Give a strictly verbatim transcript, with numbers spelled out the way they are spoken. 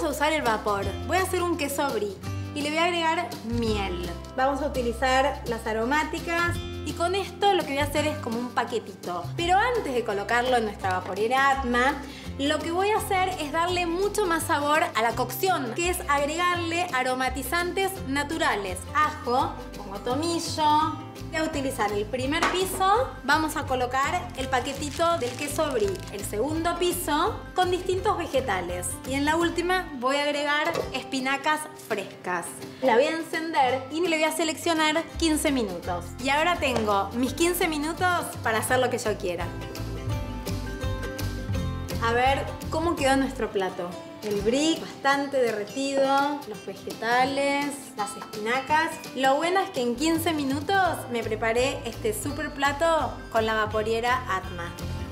vamos a usar el vapor. Voy a hacer un queso brie y le voy a agregar miel. Vamos a utilizar las aromáticas y con esto lo que voy a hacer es como un paquetito. Pero antes de colocarlo en nuestra vaporera Atma, lo que voy a hacer es darle mucho más sabor a la cocción, que es agregarle aromatizantes naturales. Ajo, pongo tomillo. Voy a utilizar el primer piso, vamos a colocar el paquetito del queso brie. El segundo piso con distintos vegetales. Y en la última voy a agregar espinacas frescas. La voy a encender y le voy a seleccionar quince minutos. Y ahora tengo mis quince minutos para hacer lo que yo quiera. A ver cómo quedó nuestro plato. El brie bastante derretido, los vegetales, las espinacas. Lo bueno es que en quince minutos me preparé este super plato con la vaporera Atma.